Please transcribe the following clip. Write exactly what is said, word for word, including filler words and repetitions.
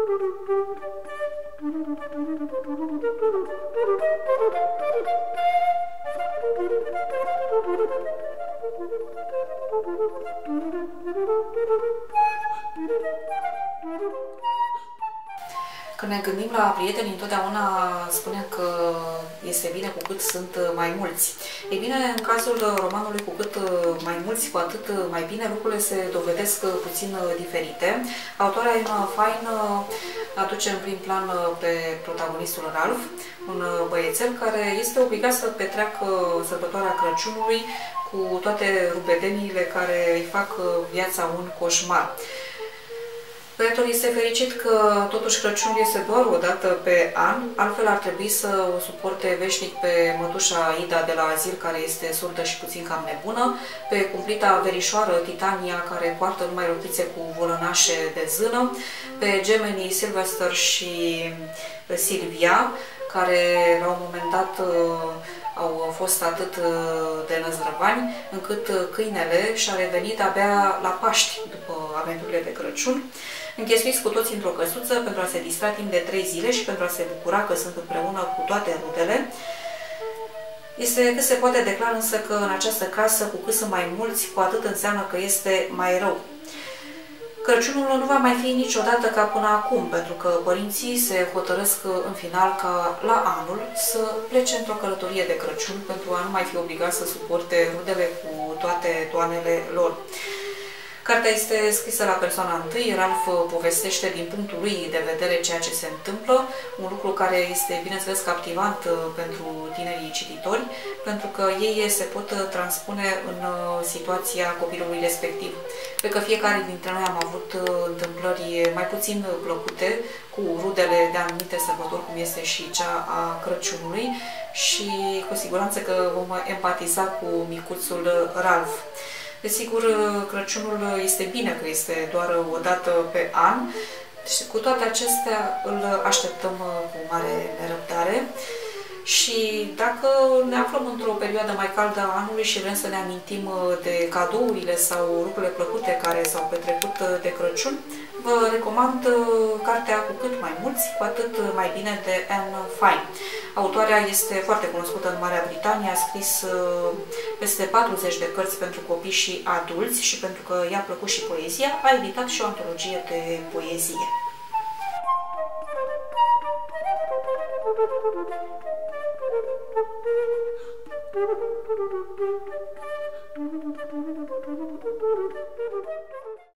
Când ne gândim la prieteni, întotdeauna spunem că este bine cu cât sunt mai mulți. Ei bine, în cazul romanului Cu cât mai mulți, cu atât mai bine, lucrurile se dovedesc puțin diferite. Autoarea Emma Fine aduce în prim plan pe protagonistul Ralph, un băiețel care este obligat să petreacă sărbătoarea Crăciunului cu toate rubedeniile care îi fac viața un coșmar. Băiatul este fericit că totuși Crăciunul este doar o dată pe an, altfel ar trebui să o suporte veșnic pe mătușa Ida de la azil, care este surdă și puțin cam nebună, pe cumplita verișoară Titania, care poartă numai rochițe cu volănașe de zână, pe gemenii Sylvester și Silvia, care la un moment dat au fost atât de năzdrăvani, încât câinele și-a revenit abia la Paști, după aventurile de Crăciun, închesuiți cu toți într-o căsuță pentru a se distra timp de trei zile și pentru a se bucura că sunt împreună cu toate rudele. Este cât se poate de clar însă că în această casă, cu cât sunt mai mulți, cu atât înseamnă că este mai rău. Crăciunul nu va mai fi niciodată ca până acum, pentru că părinții se hotărăsc în final ca la anul să plece într-o călătorie de Crăciun pentru a nu mai fi obligați să suporte rudele cu toate toanele lor. Cartea este scrisă la persoana întâi, Ralph povestește din punctul lui de vedere ceea ce se întâmplă, un lucru care este, bineînțeles, captivant pentru tinerii cititori, pentru că ei se pot transpune în situația copilului respectiv. Cred că fiecare dintre noi am avut întâmplări mai puțin plăcute cu rudele de anumite sărbători, cum este și cea a Crăciunului, și cu siguranță că vom empatiza cu micuțul Ralph. Desigur, Crăciunul este bine că este doar o dată pe an, și cu toate acestea îl așteptăm cu mare nerăbdare. Și dacă ne aflăm într-o perioadă mai caldă a anului și vrem să ne amintim de cadourile sau lucrurile plăcute care s-au petrecut de Crăciun, vă recomand cartea Cu cât mai mulți, cu atât mai bine, de Anne Fine. Autoarea este foarte cunoscută în Marea Britanie, a scris peste patruzeci de cărți pentru copii și adulți și pentru că i-a plăcut și poezia, a editat și o antologie de poezie.